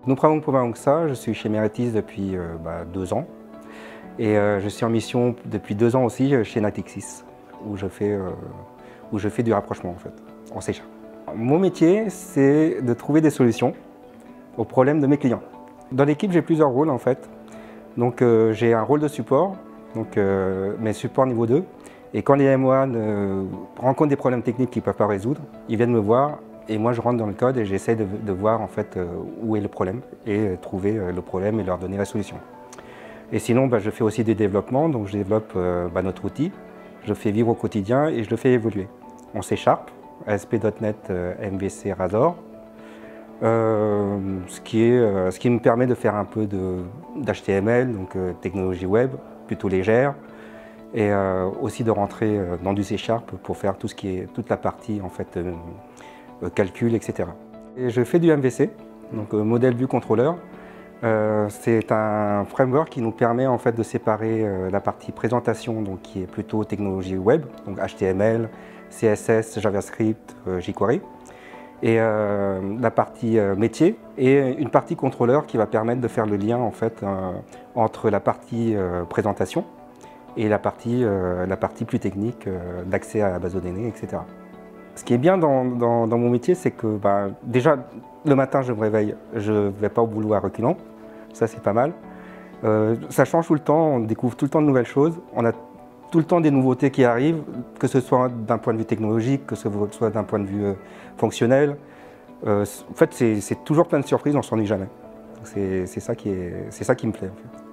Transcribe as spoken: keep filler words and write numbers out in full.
Nous prenons pour que ça, je suis chez Meritis depuis euh, bah, deux ans et euh, je suis en mission depuis deux ans aussi chez Natixis où je fais, euh, où je fais du rapprochement en fait, en C Sharp. Mon métier, c'est de trouver des solutions aux problèmes de mes clients. Dans l'équipe, j'ai plusieurs rôles en fait. Donc euh, j'ai un rôle de support, donc, euh, mais support niveau deux. Et quand les M un euh, rencontrent des problèmes techniques qu'ils ne peuvent pas résoudre, ils viennent me voir et moi je rentre dans le code et j'essaie de, de voir en fait euh, où est le problème et euh, trouver euh, le problème et leur donner la solution. Et sinon, bah, je fais aussi des développements, donc je développe euh, bah, notre outil, je le fais vivre au quotidien et je le fais évoluer. En C Sharp, A S P point net euh, M V C Razor, euh, ce, qui est, euh, ce qui me permet de faire un peu d'H T M L, donc euh, technologie web, plutôt légère, et euh, aussi de rentrer euh, dans du C Sharp pour faire tout ce qui est, toute la partie en fait, euh, euh, calcul, et cetera. Et je fais du M V C, donc euh, modèle vue contrôleur. Euh, c'est un framework qui nous permet en fait de séparer euh, la partie présentation, donc qui est plutôt technologie web, donc H T M L, C S S, JavaScript, euh, jQuery, et euh, la partie euh, métier et une partie contrôleur qui va permettre de faire le lien en fait euh, entre la partie euh, présentation et la partie, euh, la partie plus technique euh, d'accès à la base de données, et cetera. Ce qui est bien dans, dans, dans mon métier, c'est que bah, déjà le matin je me réveille, je ne vais pas au boulot à reculons, ça c'est pas mal. Euh, ça change tout le temps, on découvre tout le temps de nouvelles choses, on a tout le temps des nouveautés qui arrivent, que ce soit d'un point de vue technologique, que ce soit d'un point de vue euh, fonctionnel. Euh, en fait, c'est toujours plein de surprises, on ne s'ennuie jamais. C'est ça qui est, c'est ça qui me plaît en fait.